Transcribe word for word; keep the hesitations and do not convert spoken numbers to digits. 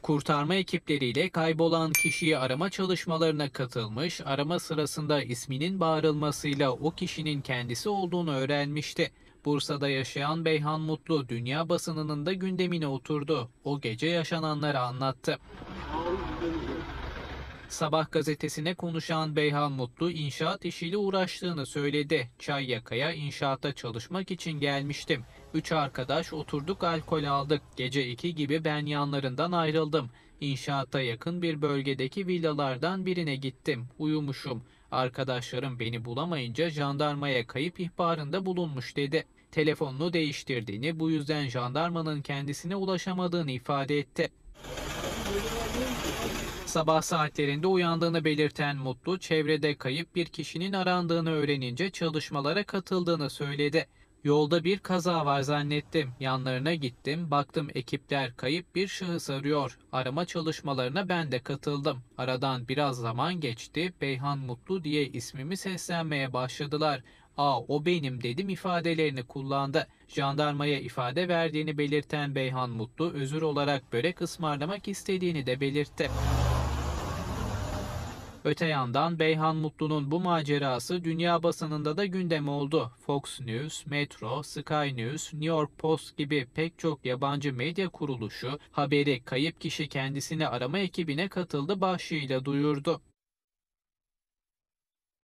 Kurtarma ekipleriyle kaybolan kişiyi arama çalışmalarına katılmış, arama sırasında isminin bağırılmasıyla o kişinin kendisi olduğunu öğrenmişti. Bursa'da yaşayan Beyhan Mutlu, dünya basınının da gündemine oturdu. O gece yaşananları anlattı. Sabah gazetesine konuşan Beyhan Mutlu, inşaat işiyle uğraştığını söyledi. Çayyaka'ya inşaatta çalışmak için gelmiştim. Üç arkadaş oturduk, alkol aldık. Gece iki gibi ben yanlarından ayrıldım. İnşaatta yakın bir bölgedeki villalardan birine gittim. Uyumuşum. Arkadaşlarım beni bulamayınca jandarmaya kayıp ihbarında bulunmuş dedi. Telefonunu değiştirdiğini, bu yüzden jandarmanın kendisine ulaşamadığını ifade etti. Sabah saatlerinde uyandığını belirten Mutlu, çevrede kayıp bir kişinin arandığını öğrenince çalışmalara katıldığını söyledi. Yolda bir kaza var zannettim. Yanlarına gittim, baktım ekipler kayıp bir şahıs arıyor. Arama çalışmalarına ben de katıldım. Aradan biraz zaman geçti, Beyhan Mutlu diye ismimi seslenmeye başladılar. "Aa, o benim" dedim ifadelerini kullandı. Jandarmaya ifade verdiğini belirten Beyhan Mutlu, özür olarak börek ısmarlamak istediğini de belirtti. Öte yandan Beyhan Mutlu'nun bu macerası dünya basınında da gündem oldu. Fox News, Metro, Sky News, New York Post gibi pek çok yabancı medya kuruluşu haberi kayıp kişi kendisini arama ekibine katıldı başlığıyla duyurdu.